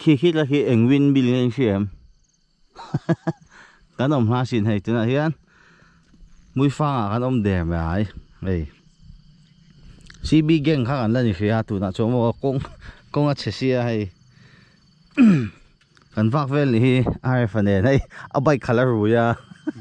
khi là khi anh win bil ngay xem cái ông hoa xin hay thế nào hiền mũi phang cái ông đẹp vậy đây CB gang khác anh là như thế tụi nó cho mua công ở Chelsea hay kan vak vel ni ai fane nei abai khala ruya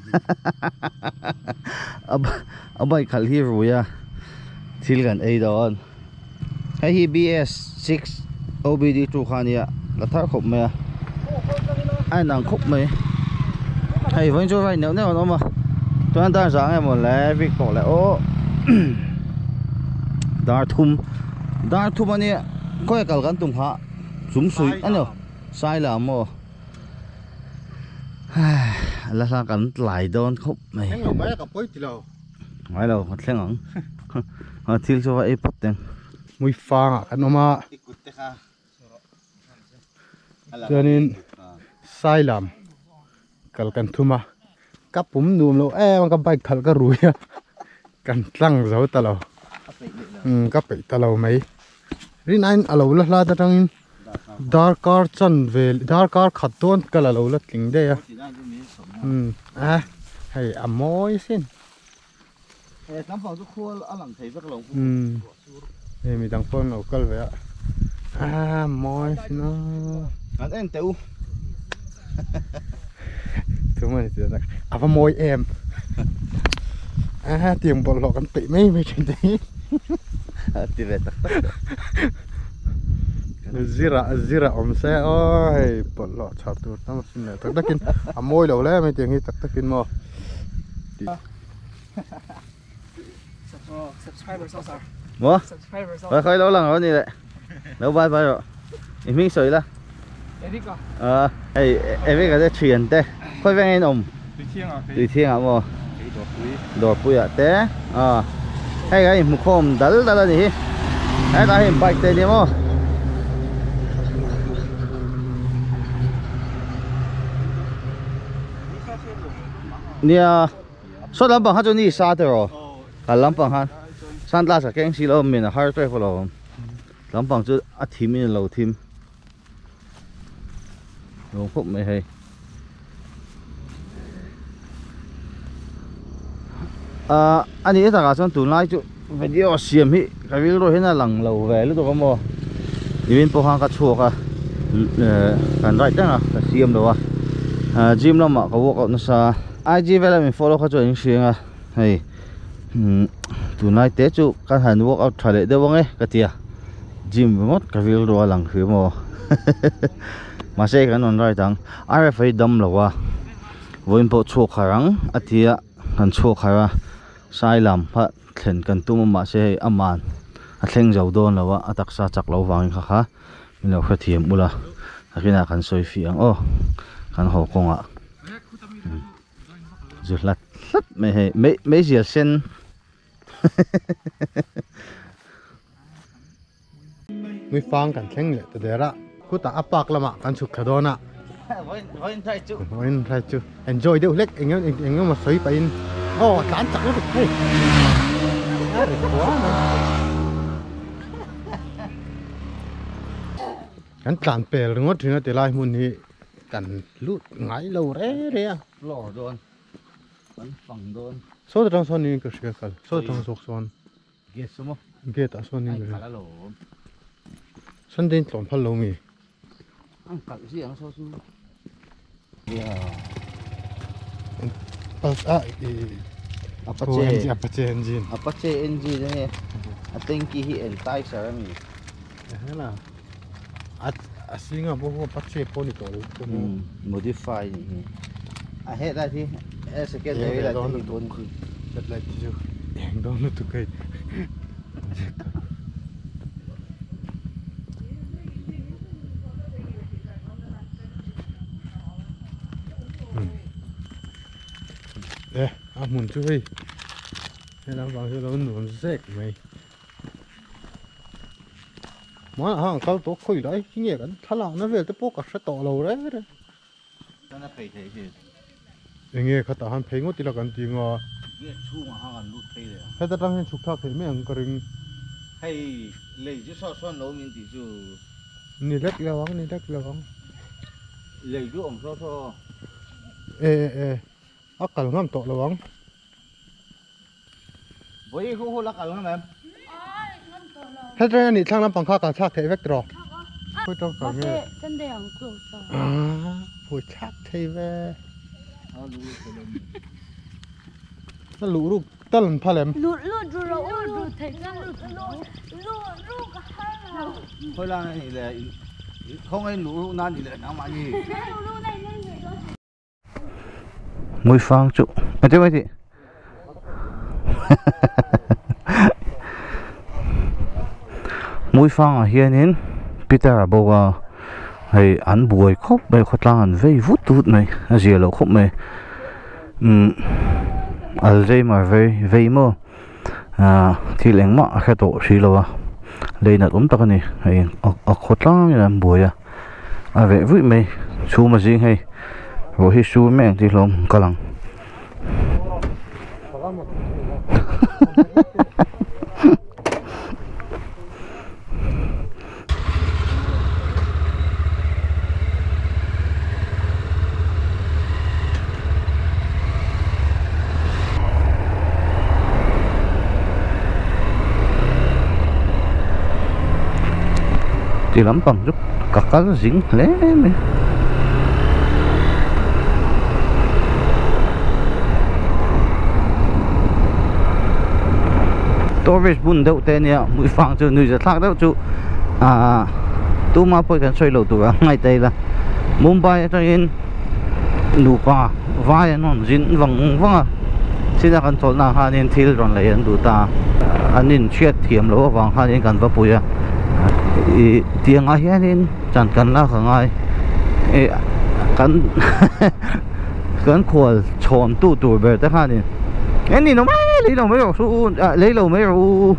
abai khal hi ruya thil gan ei don hei hi BS6 OBD2 khania la thar khop me ai nang khop me hei vẫn cho vai nếu nó mà toàn ta sáng em một lẽ việc bỏ lại ô dar thum anh ấy coi cả gan tung hạ súng suy anh nhở sai là mò là sao cần lại đón khúc này mấy đâu một thế ngẩn thiếu cho vậy bắt tiền mùi phang à anh mà cho nên sai làm cần thuma cắp bún nuông lâu em cắp bay khal cái rùi cần trăng dấu ta lâu cắp bị ta lâu mấy riêng anh ở lâu là ta đang dark car chân về dark car khát tuôn cái là lâu là kính đây à hay mối xin nắm vào cái khô ở lằng thấy rất lâu đây mình đang phun lâu cân vậy ạ mối xin nó anh em tiểu thứ mà thì môi em tiền bỏ lọกันbị mấy chuyện đấy thì về tắc zira om xe ơi bỏ lọ chặt tuột nó xin này tắc kín môi đầu lấy mấy tiền gì tắc kín mò mua rồi khơi lâu lần rồi như vậy lâu bay bay rồi em biết sợi là em biết cái chuyện thế khơi ven anh ông từ thiên à mò đổ bụi à thế hay cái một hôm đල් là gì hay ta hiện bạch thế đi mò nia số làm bằng hát cho ni sa rồi cả làm bằng hát san la sa keng si lo mình là hard drive lo làm bằng chứ à team mình lâu team đồ phúc mày hay anh ấy thằng son tụi này chú video xem hi cái video rồi là lằng lâu về lúc đó mà đi bên phố hàng cá chua cả cần right đó là xem đâu gym lo mà có workout nó sa IG về là mình follow cá chua những chuyện hay tụi này té chú cái hành workout thay lại đâu ấy cái tia gym với mất cái video rồi lằng khứ mà mà sẽ cái non right thằng RFA đâm là wa với bộ chua kharang atia kan chua khara sai làm phát khen kan tum mà sẽ aman atheng dầu don là wa atak sa chak lo wang kha kha mình lo khathiam ula akina kan soi fiang kan ho konga zulat me zia sen mùi phang cần khen lệ từ đấy ra cú ta áp bạc lắm ạ cần chụp cả đó nè Voin try to enjoy the lek engem mà soi pain cán chặt nó được hey cán cán bèl ngót thì nó để lại muốn thì cán lút ngái lâu đấy à lò đôn vẫn phẳng đôn số trong son này cái gì cả số trong số son ghét số mo ghét à son này cái son đến tròn phật lâu mi ăn cặn gì ăn số số Apache engine. Apache engine này, anh ki hi entai sarami. Thế là, asli nga boh Apache poni to. Modify ni. Hết ra thì, second day là thì bốn chi. Rất là chứ. Đang đó nó tụi cái. Muốn chơi thế là vào cái đó nuông rét mày mà hàng câu tổ khơi đấy cái gì cái thằng nào nó về tới bốc cả sẽ to lâu đấy nó phải thế chứ nghe cái tao hắn thấy ngót thì là cái gì ngò nghe chu mà hàng lút thế đấy cái tao đang hiện chụp tháp thấy mấy anh cái rừng hay lấy chứ sao xoan nấu miếng tí chứ นี่เล็กระวังนี่เล็กระวัง lấy chỗ ông cho thôi เอากัลงามโตระวัง với khu khu lắc ở em ถ้าเรื่องนี้ทางน้ำปังข้ากับชากเทเวกตรอพูดตรงกันเนี่ย真的很够骚。 พูดชากเทเวนั่นลูกต้นพะเลม录住了，录台上录个嗨了。 thôi là này là không ai lũ nan gì lại nào mà gì 录那个。 mũi phang trụ à thế mấy chị mũi phang ở hiện nên Peter à bố à hay ăn bùi khóc bây khoát lang ăn vây vút vút này gì là khóc mày al dây mà vây mơ thì lén mọ khai tổ xí lo đây là tóm tắc này hay khoát lang như là bùi à vậy vui mày chú mà gì hay rồi hi su mẹ thì lom cả lăng thì lắm bằng chút cả cái dính lé này Torres bun đâu tên nha mũi phang cho người giật thác đâu chú tu mà phải cần xoay lầu tủ ngay đây là Mumbai cho nên nụ pa vai nó dính vắng vắng xin ra cần thổi nào hai nên thiêu rồi lại anh đủ ta anh nên chết thiểm lỗ vàng hai nên cần vào bụi tiếng ai hết nên chẳng cần là không ai cần cần khổ tròn tu tuổi về tới hai nên anh nhìn nó lấy đầu mấy rồi su lấy đầu mấy rồi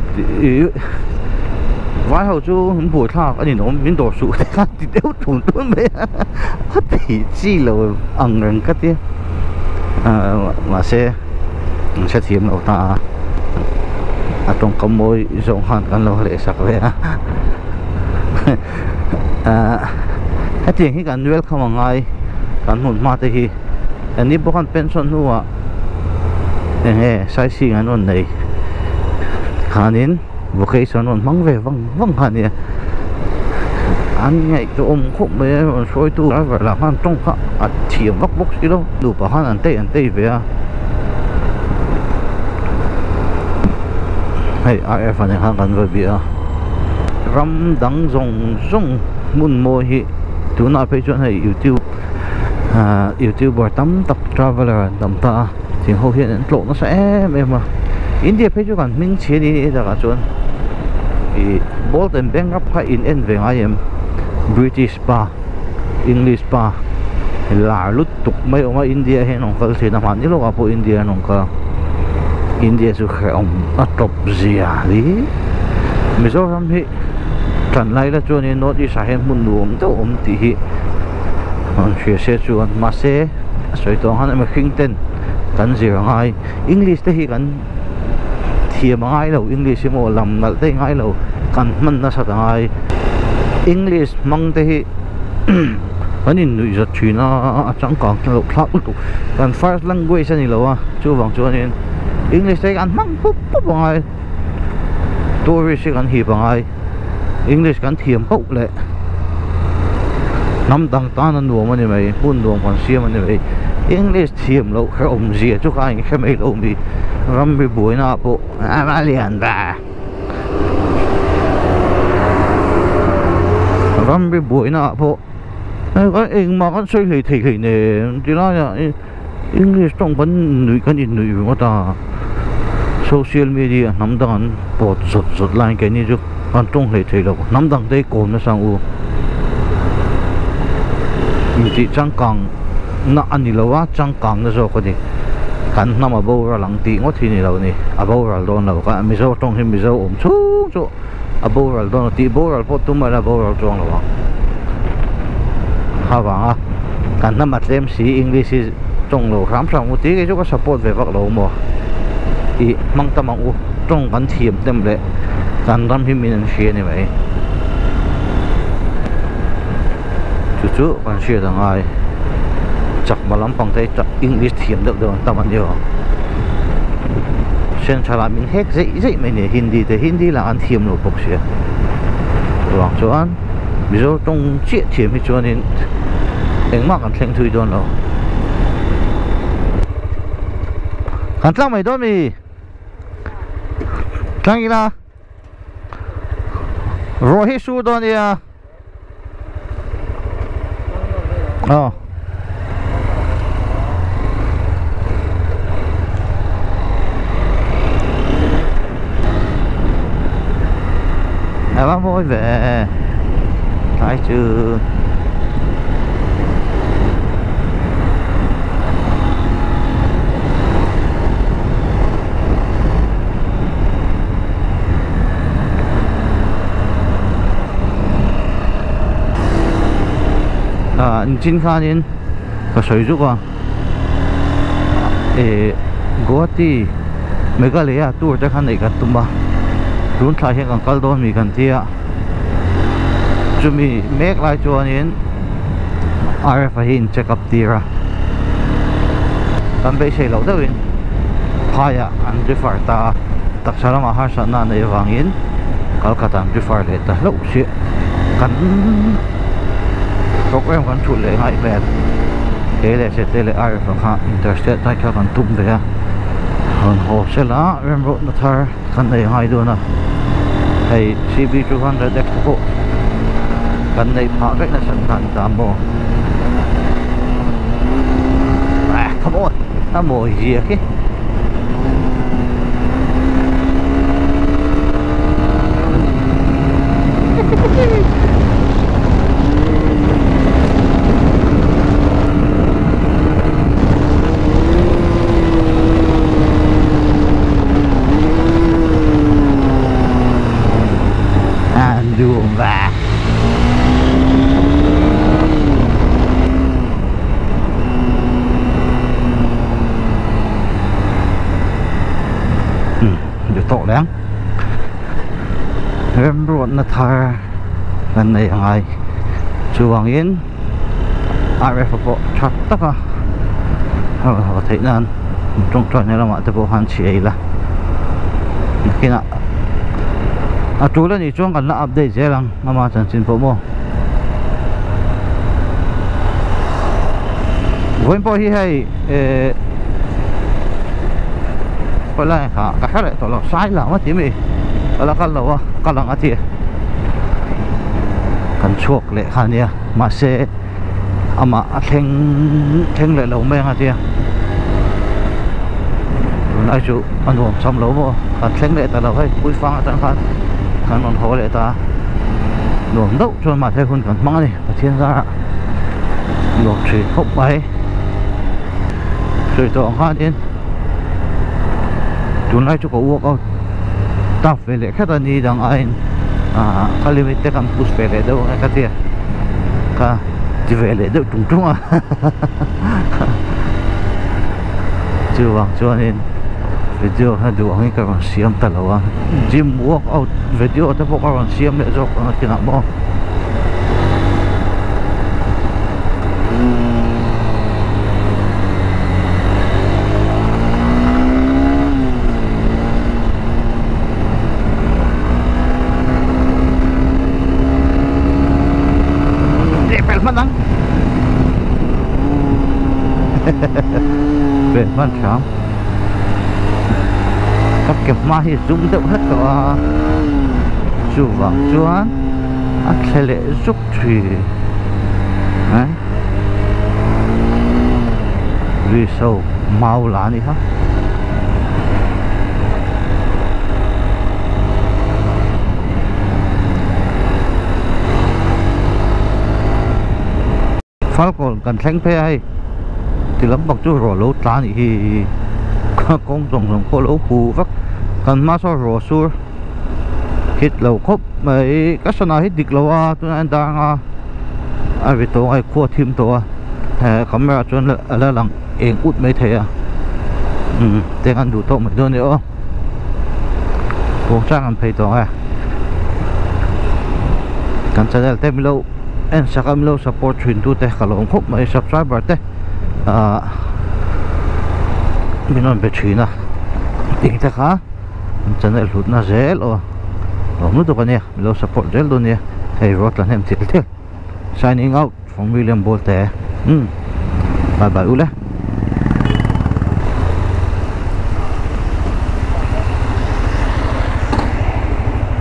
vài hồi chú buổi thao anh nhìn nó miếng đồ su thì khác thì đéo thủng tuôn mấy hết thì chi là ăn rừng cắt tiếc mà sẽ thiểm đầu ta trong có môi rộng hơnกันเราเลยสักเลยให้เตียงที่กันเวลเข้ามาไงกันหมุนมาแต่ทีอันนี้พวกกันเป็นส่วนหัวใช้สิ่งนั้นเลยขานินบุคคลส่วนนั้นมั่งเววังขานี่อันไงจะอมคุบไปช่วยตู้แล้วเวลามันต้องเขาเทียมวักสิโลดูป่ะฮันอันเต้ไปให้RFอันนี้ห่างกันไปอ่ะรำดังจงมุนโมหิตัวน่าไปจนให้ YouTuber ตั้มตัก traveler ตั้มตาสิ่งเขาเห็นโลกน่าจะเอ็มอ่ะอินเดียไปจนกันมิ่งเชียนี่จะกันจนบอลเต็มแบงค์ให้อินเอ็นเวงไอเอ็ม British pa English pa หลายลุดตุกไม่ออกมาอินเดียเห็นองค์เขาเสียน้ำมันนี่เราก็อินเดียน้องเขาอินเดียสุดแค่ตบเสียดิไม่ชอบทำที่กันไล่แล้วจวนนี้โน้ตที่สาเหตุมุนรวมเจ้าตีเชื่อเสียจวนมาเสียสวยตัวหันมาคิงเต้นกันเสียงไงอังกฤษที่กันเทียมง่ายเราอังกฤษโมลำนั่นได้ง่ายเรากันมันน่าสัตย์ง่ายอังกฤษมั่งที่อันนี้หนุ่ยจะชีน่าจังกังเราพลาดตุกัน first language นี่เราอ่ะจู่วังจวนนี้English tay kan mang pup bangai tourist kan hi bangai English kan thiam hok le nam dang ta nan nuam ani mai bun nuam kan siam ani mai English thiam lo kha zia chu ka ngi khmei lo mi ram bi buina po amalian ba ram bi buina po cái anh mà con xoay thì nè chỉ nói là English trong vấn nữ cái gì nữ của ta social media nắm đằng bột sụt lại cái này chứ còn trong thì đâu nắm đằng đây cồn nó sang u chỉ trang càng nó anh đi lâu á trang càng nó rồi cái gì cảnh nằm ở bao ra lăng tì ngót thì này đâu này ở bao ra đâu nào cả mình sao trong thì mình sao ôm chú ở bao ra đâu tì bao ra bột tụi mà là bao ra trong đâu ha vâng cảnh nằm mặt em xí English trong lầu khám sang một tí cái chỗ có support về vật lầu mà thì mang tâm mang u trong cảnh thiểm tem lệ cảnh tâm thì mình xia này vậy chú còn chia rằng ai chắc mà lắm bằng tay chắc English thiểm được đâu tao mà nhiều xem cho là mình hết dễ mấy nè Hindi thì Hindi là ăn thiểm rồi bốc xia rồi cho ăn ví dụ trong chiếc thiểm thì cho nên anh mắc ăn thanh thui đồn rồi ăn lắm mấy đồn mi lắm gì là rồi hết số đồn đi à bác vui về phải chứ chính khá nên có sử dụng à Guwahati Meghalaya tour chắc hẳn này cả tụm ba luôn thay hiện cái đó mình cần tia chúng mình make lại cho nên RF hin check up tia tan bây giờ lâu rồi phải anh đi phải ta tập sao mà har sản na này vàng in kalau kata đi phải để ta lâu xí cần program kan chụp lại ngay về thế là sẽ tele RF ha interstate tai ka kan tum về hon ho sẽ là em road nó thar kan này hai đứa na hay CB200 Expo kan này phá cái là sản phẩm tạm bộ come on nó mồi gì cái đường và được tội đáng em ruột nó thà lần này ngày chú Hoàng Yến RF bộ chắc tất à họ thấy là trong trò này là mọi thứ bộ hoàn chỉ là khi nào chú là những chuyện cần là update dễ lắm mà chẳng xin phổ mô với bao hi hay gọi là cả khác lại tỏ là sai là mất tí mì là cái lẩu cái lẩu thì cần chuộc lệ khăn nha mà sẽ mà thêm lại lẩu men thì ai chú ăn uống xong lẩu mà cần thêm lại ta lẩu hay vui phang chẳng hạn khăn còn hồ lại ta luồng đậu cho mà thay con cần măng này và thiên gia luộc chỉ khốc bay rồi tổ hoa đến chúng lại cho có uống không tao về lại khách đi đang anh cái limit campus về lại đâu cái tiền cả chỉ về lại đâu trùng trùng à chưa bằng cho nên video hay đồ anh các bạn xem ta lâu à gym workout video ta các bạn xem để cho các bạn nào bỏ đẹp lắm anh đẹp lắm chán các kẹp ma thì rung động hết cả dù vàng chúa ắt sẽ lệ giúp thủy đấy vì sâu màu lá đi ha phát còn cần thanh phê hay thì lắm bằng chú rổ lấu tá thì con rồng có lỗ phù vắc cần má so rổ xua hít lầu khóc mấy các sân hít địch lầu tôi anh đang ai về tổ ai khua thêm tổ camera cho là lằng em út mấy thế tiếng ăn đủ tổ mấy đôi nữa bộ trang ăn phải tổ cần chơi là tem lâu en sakam lo support thin tu te kalong khop mai subscriber te minon be thina ting te kha channel hlut na zel o nu to kania lo support zel do ne hey rot la nem til signing out from William Bolte bye bye ule